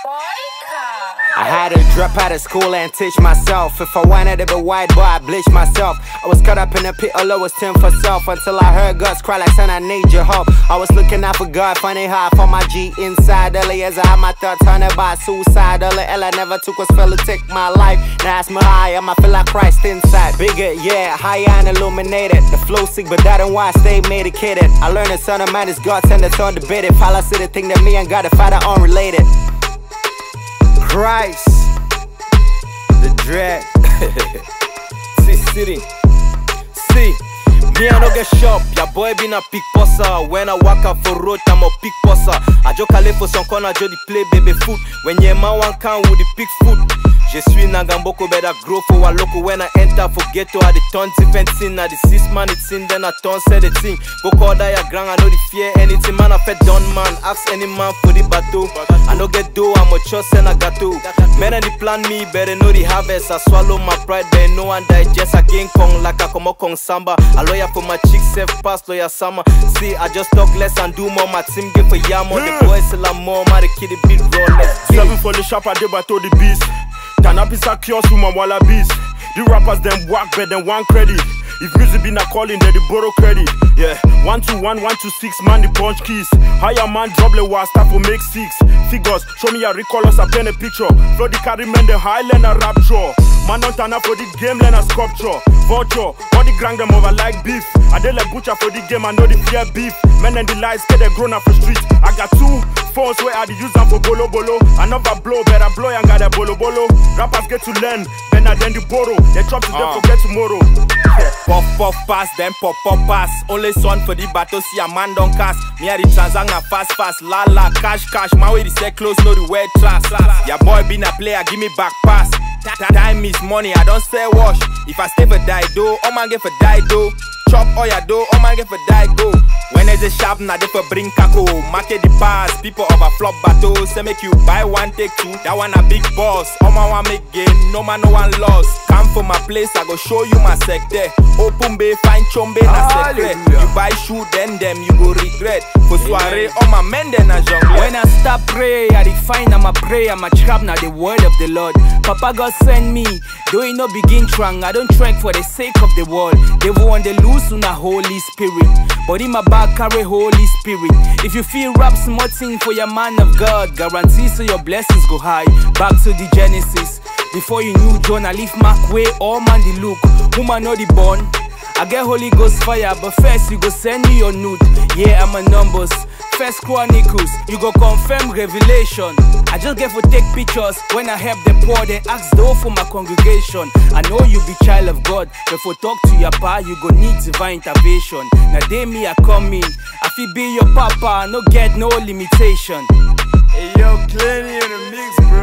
I had to drop out of school and teach myself. If I wanted to be white boy, I bleach myself. I was caught up in the pit, all I was 10 for self. Until I heard God's cry like, son, I need your help. I was looking out for God, funny how I found my G inside. Early as I had my thoughts haunted by suicide. All the L I never took was fell to take my life. Now it's my high, I feel like Christ inside. Bigger, yeah, higher and illuminated. The flow sick, but that ain't why I stay medicated. I learned the son of man is God, and it's undebated. Follow see the thing that me and God, if I are unrelated. Christ, the dread. See, city. See, me I no get shop. Your boy been a pick posser. When I walk out for road, I'm a pick posser. I joke a for some corner, Jody play baby foot. When your man one can with the pick foot. Je suis Nagamboko, better grow for a local. When I enter for ghetto, I the turn different thing. At the 6 man it's in, then I turn say the thing. Go call diagram, I know the fear anything. Man, I fed done man, ask any man for the battle. I no get dough, I'm a trust and I got to. Men and the plan me, better know the harvest. I swallow my pride, but no one digest. Again Kong like I come Kong Samba. A lawyer for my chick, self pass lawyer summer. See, I just talk less and do more. My team give for Yamo, the boys sell a more. My the kid beat roll less. 7 for the shop, I did battle the beast. Tanapisa kiosk with my wallabies. The rappers them whack better than one credit. If music be not calling, then they borrow credit. Yeah, 1 to 1, 1 to 6, man the punch keys. Higher man drop the war start for make 6 figures. Show me a recolors, I pen a picture. Flow the carry man the Highlander rapture. Man don't turn up for the game, learn a sculpture. Vulture, all the grand them over like beef. I dey like butcher for the game, I know the fear beef. Men and the lies get they grown up for street. I got 2 phones where I use them for bolo bolo. Another blow, better blow and got a bolo bolo. Rappers get to learn, better than the borrow. They drop to them forget tomorrow. Puff puff pass, then pop pop pass. Only son for the battle, see a man don't cast. Me a the transaction fast fast, la la cash cash. My way the set close, know the word trust. Your boy been a player, give me back pass. Time is money, I don't say wash. If I stay for die do, oh man get for die do. Chop all ya do, oh man get for die go. When there's a shop, now they for bring kako. Market the pass, people over flop battle. Say make you buy 1 take 2. That one a big boss. All man want make gain, no man no one lost. Come for my place, I go show you my sector. Open bay, find chombe na secret. You buy shoe, then them you go regret. For soirée, all my men then a jungle. When I start pray, I define I'm a pray, I'm a trap now the word of the Lord. Papa God send me, though it no begin trang. I don't trek for the sake of the world. They want the loose on a Holy Spirit, but in my back carry Holy Spirit. If you feel rap smutting for your man of God, guarantee so your blessings go high. Back to the Genesis. Before you knew John, I leave Mark way, all man the look. Whom I know the born. I get Holy Ghost fire, but first you go send me your nude. Yeah, I'm a numbers. First Chronicles, you go confirm Revelation. I just get for take pictures when I help the poor, then ask though for my congregation. I know you be child of God, but for talk to your pa, you go need divine intervention. Now they me I come in, I feel be your papa, no get no limitation. Hey yo, Clenny in the mix, bro.